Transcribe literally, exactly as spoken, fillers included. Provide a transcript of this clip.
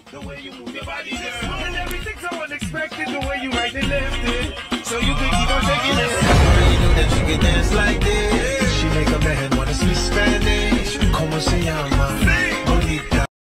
The way you move your body, girl. And everything's so unexpected, the way you right and left it. So you can keep on taking it. You know that you can dance like this. She make a man wanna switch back.